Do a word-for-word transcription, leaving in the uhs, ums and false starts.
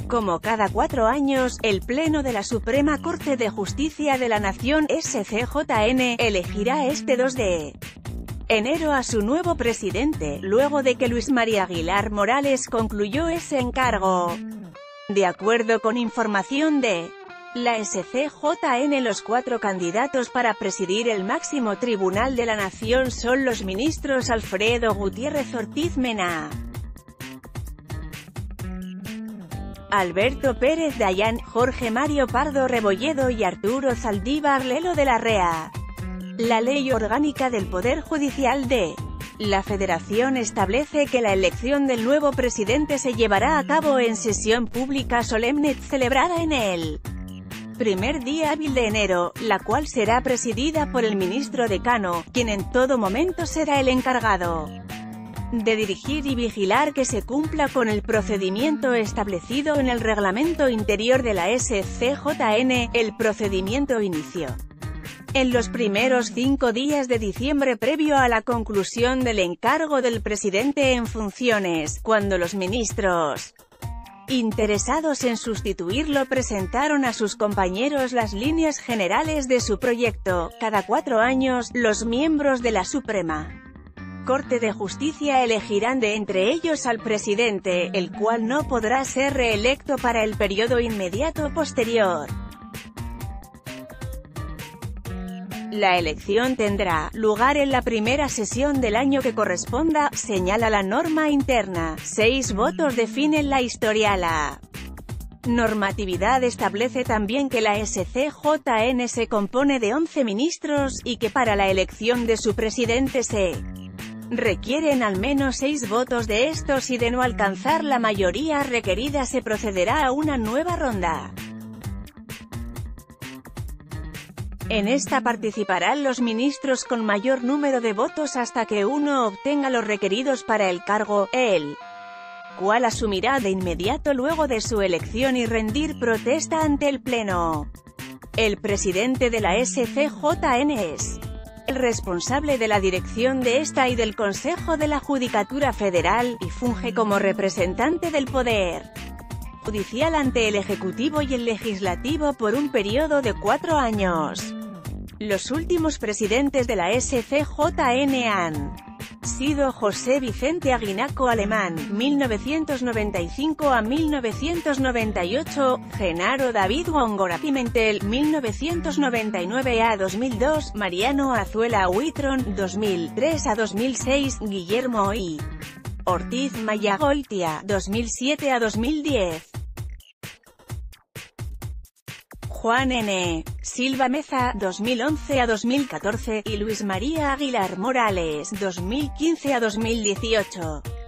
Como cada cuatro años, el Pleno de la Suprema Corte de Justicia de la Nación, S C J N, elegirá este dos de enero a su nuevo presidente, luego de que Luis María Aguilar Morales concluyó ese encargo. De acuerdo con información de la S C J N, los cuatro candidatos para presidir el máximo tribunal de la nación son los ministros Alfredo Gutiérrez Ortiz Mena, Alberto Pérez Dayán, Jorge Mario Pardo Rebolledo y Arturo Zaldívar Lelo de la Rea. La Ley Orgánica del Poder Judicial de la Federación establece que la elección del nuevo presidente se llevará a cabo en sesión pública solemne celebrada en el primer día hábil de enero, la cual será presidida por el ministro decano, quien en todo momento será el encargado de dirigir y vigilar que se cumpla con el procedimiento establecido en el reglamento interior de la S C J N. El procedimiento inició en los primeros cinco días de diciembre previo a la conclusión del encargo del presidente en funciones, cuando los ministros interesados en sustituirlo presentaron a sus compañeros las líneas generales de su proyecto. Cada cuatro años, los miembros de la Suprema Corte de Justicia elegirán de entre ellos al presidente, el cual no podrá ser reelecto para el periodo inmediato posterior. La elección tendrá lugar en la primera sesión del año que corresponda, señala la norma interna. Seis votos definen la historia. La normatividad establece también que la S C J N se compone de once ministros, y que para la elección de su presidente se requieren al menos seis votos de estos, y de no alcanzar la mayoría requerida se procederá a una nueva ronda. En esta participarán los ministros con mayor número de votos hasta que uno obtenga los requeridos para el cargo, el cual asumirá de inmediato luego de su elección y rendir protesta ante el Pleno. El presidente de la S C J N es el responsable de la dirección de esta y del Consejo de la Judicatura Federal, y funge como representante del Poder Judicial ante el Ejecutivo y el Legislativo por un periodo de cuatro años. Los últimos presidentes de la S C J N han sido José Vicente Aguinaco Alemán, mil novecientos noventa y cinco a mil novecientos noventa y ocho, Genaro David Góngora Pimentel, mil novecientos noventa y nueve a dos mil dos, Mariano Azuela Huitron, dos mil tres a dos mil seis, Guillermo I. Ortiz Mayagoitia, dos mil siete a dos mil diez. Juan N. Silva Meza, dos mil once a dos mil catorce, y Luis María Aguilar Morales, dos mil quince a dos mil dieciocho.